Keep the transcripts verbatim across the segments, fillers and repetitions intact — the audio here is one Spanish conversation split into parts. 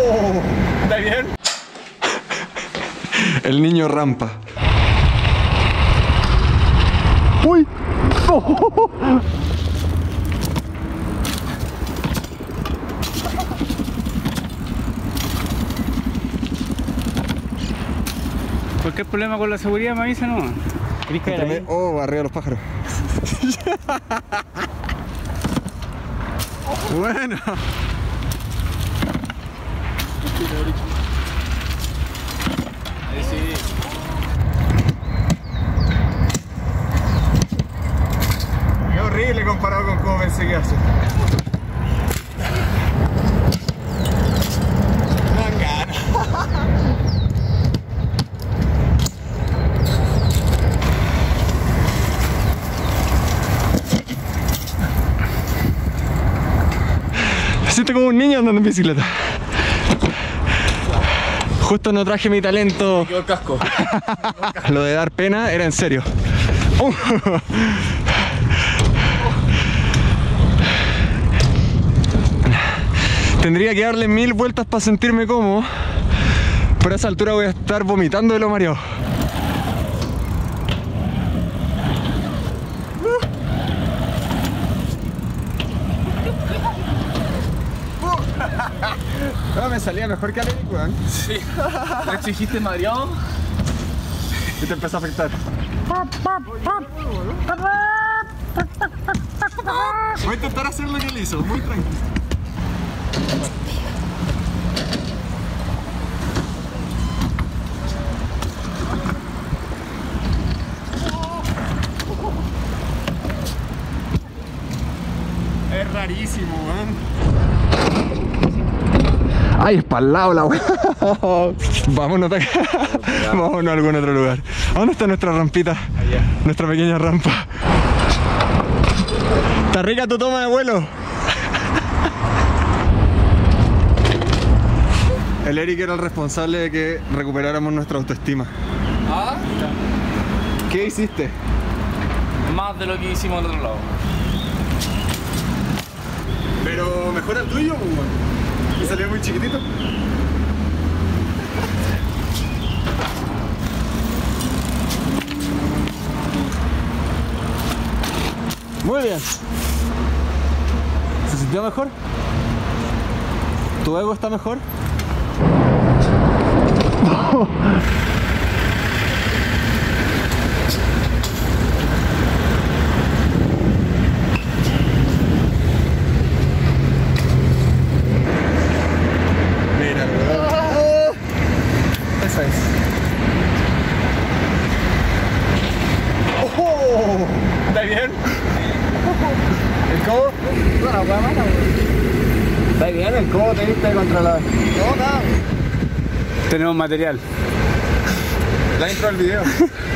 ¡Oh! ¿Está bien? El niño rampa. ¡Uy! ¡Oh! Cualquier problema con la seguridad me avisa, ¿no? ¿Querés caer ahí? Oh, arriba los pájaros. Bueno. Ahí sí. Qué horrible comparado con cómo pensé que hace. Me dan ganas. Me siento como un niño andando en bicicleta. Justo no traje mi talento. Me quedó el casco. Lo de dar pena era en serio. Uh. Tendría que darle mil vueltas para sentirme cómodo. Pero a esa altura voy a estar vomitando de lo mareado. No, me salía mejor que Aleric, weón. Sí. ¿Te exigiste mareado? Y te empezó a afectar. Voy a intentar hacer lo que él hizo, muy tranquilo. Es rarísimo, weón. Ay, es para el lado la weá. Vámonos de acá. Vámonos a algún otro lugar. ¿A dónde está nuestra rampita? Allá. Nuestra pequeña rampa. Está rica tu toma de vuelo. El Eric era el responsable de que recuperáramos nuestra autoestima. ¿Ah? ¿Qué hiciste? Más de lo que hicimos al otro lado. Pero mejor el tuyo, weón. Y salió muy chiquitito. Muy bien. ¿Se sintió mejor? ¿Tu ego está mejor? Mira, ¿verdad? Esa es. ¡Oh! ¿Está bien? ¿El codo? Bueno, pues mano. Está bien, el codo te viste controlar. No, nada. Tenemos material. La intro del video.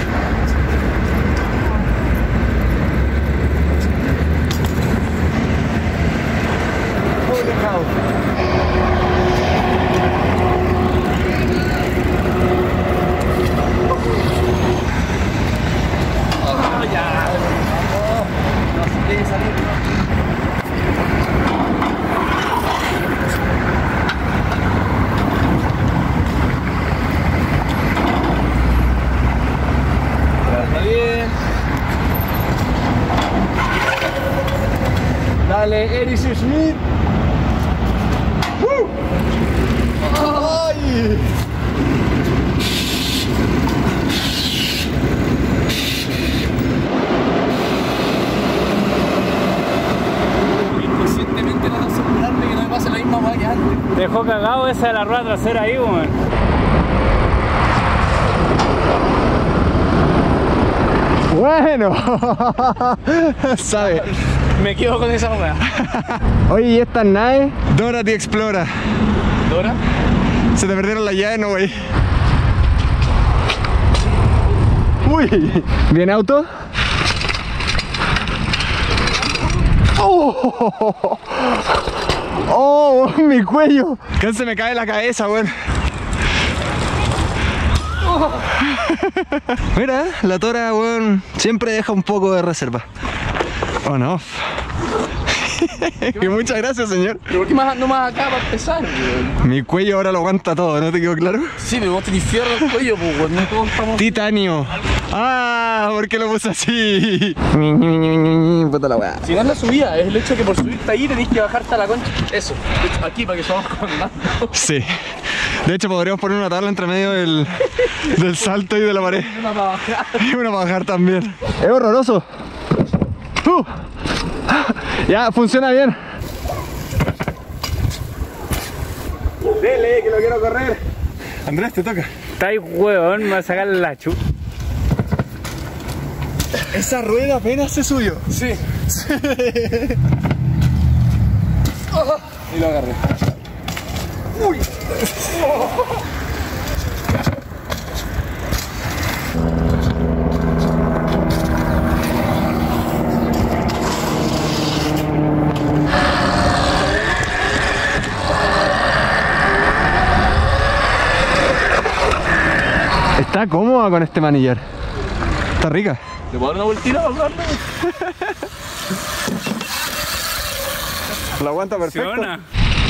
Holy cow. Oh, ya. No se tiene que salir. Está bien. Dale, Eric Schmidt. ¡Uh! ¡Ay! Inconscientemente no asegurarme que no me pase la misma hueá que antes. Te dejó cagado esa de la rueda trasera ahí, weón. Bueno, ¿sabes? Me quedo con esa hueá. Oye, ¿y estas naves? Dora the Explora. ¿Dora? Se te perdieron las llaves, no, güey. Uy, ¿viene auto? Oh, oh, mi cuello. Casi se me cae la cabeza, güey. Oh. Mira, la tora, weón, siempre deja un poco de reserva. On off. Muchas gracias, señor. ¿Pero por qué más, no más acá para empezar? Mi cuello ahora lo aguanta todo, ¿no te quedó claro? Sí, pero vos tenés fierro en el cuello, pues no todos estamos... Titanio. Ah, ¿por qué lo puse así? Puta la weá. Si no es la subida, es el hecho que por subirte ahí tenés que bajarte a la concha. Eso, aquí para que subamos con más. Sí. De hecho, podríamos poner una tabla entre medio del, del salto y de la pared. Una para bajar. Y una para bajar también. Es horroroso. Uh. Ya, funciona bien. Dele, que lo quiero correr. Andrés, te toca. Está ahí, huevón, me va a sacar la chu. Esa rueda apenas se subió. Sí. Sí. Oh, y lo agarré. Uy. Oh. Está cómoda con este manillar. Está rica. ¿Le puedo dar una vueltita para hablarlo? La aguanta perfecto. Funciona.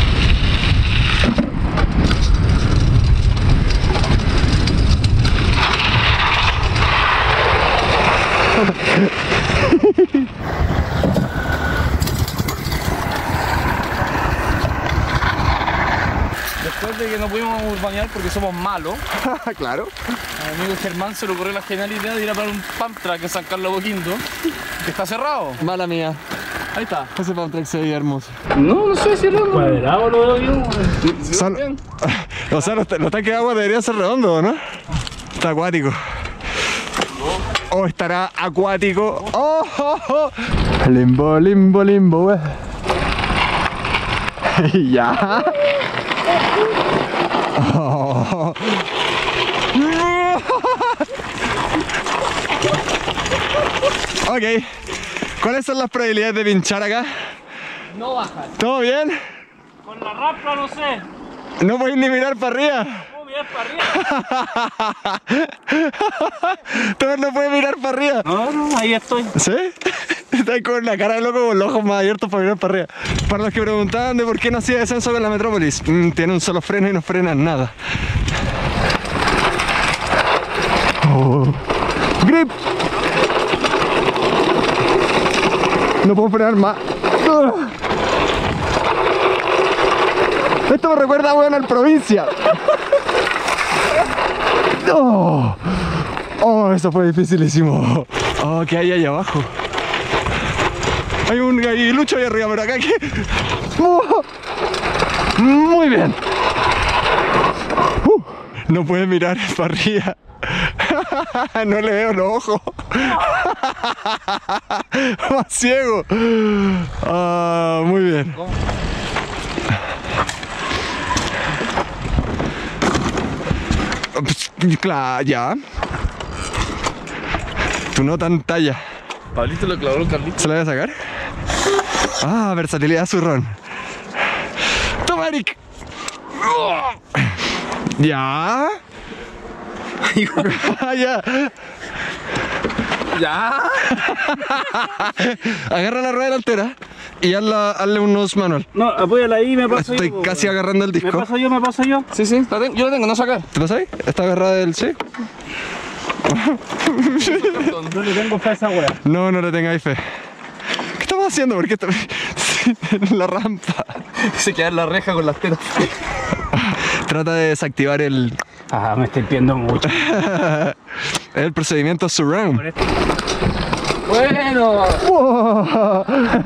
Después de que no pudimos urbanear porque somos malos, Claro. a mi amigo Germán se le ocurrió la genial idea de ir a parar un pump track en San Carlos Boquindo, que está cerrado. Mala mía. Ahí está. Ese pump track se veía hermoso. No, no sé si es redondo. Cuadrado lo veo bien. O sea, o sea, los, los tanques de agua deberían ser redondos, ¿no? Está acuático. O estará acuático. Oh, oh, oh. Limbo, limbo, limbo, eh. Ya. Oh. Ok. ¿Cuáles son las probabilidades de pinchar acá? No bajas. ¿Todo bien? Con la raspa no sé. No podéis ni mirar para arriba. ¿Cómo mirar para arriba? Tú no puedes mirar para arriba. No, no, ahí estoy. ¿Sí? Estás con la cara de loco, con los ojos más abiertos para mirar para arriba. Para los que preguntaban de por qué no hacía descenso con la Metrópolis, mm, tiene un solo freno y no frena nada. Oh. ¡Grip! No puedo frenar más. Uh. Esto me recuerda, bueno, al provincia. Oh. Oh, eso fue dificilísimo. Oh, ¿qué hay ahí abajo? Hay un aguilucho ahí arriba, pero acá que... Oh. Muy bien. Uh. No puede mirar para arriba. No le veo los ojos. Más ciego. Ah, muy bien. Claro, ya. Tu no tan talla. Pablito lo clavó el Carlito. ¿Se la voy a sacar? Ah, versatilidad zurrón. Toma, Eric. Ya. Ya. Ya. Agarra la rueda delantera y hazla, hazle un nose manual. No, apóyala ahí, me paso Estoy yo. casi agarrando el Me disco. paso yo, me paso yo. Sí, sí, la tengo, yo la tengo, no sacar. ¿Te pasa ahí? ¿Está agarrada del sí? No le tengo fe a esa wea. No, no le tengáis fe. ¿Qué estamos haciendo? ¿Por qué está en la rampa? Se queda en la reja con las tetas. Trata de desactivar el... Ah, me estoy pidiendo mucho. el procedimiento surround. Bueno. Wow.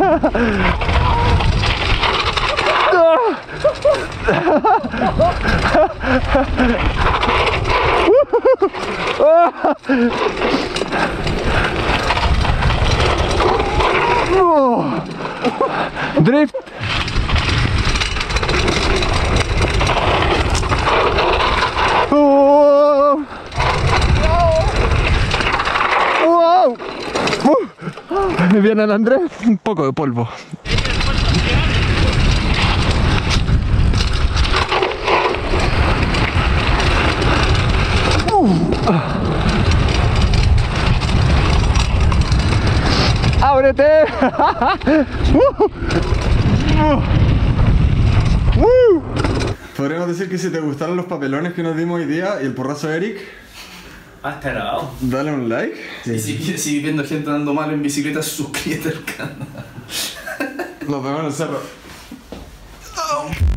Drift. Oh. Wow. Uh. Viene el Andrés, un poco de polvo. Uh. ¡Ábrete! uh. Uh. Podríamos decir que si te gustaron los papelones que nos dimos hoy día y el porrazo de Eric, Ah, está grabado. dale un like. Y si quieres seguir viendo gente andando mal en bicicleta, suscríbete al canal. Nos vemos en el cerro.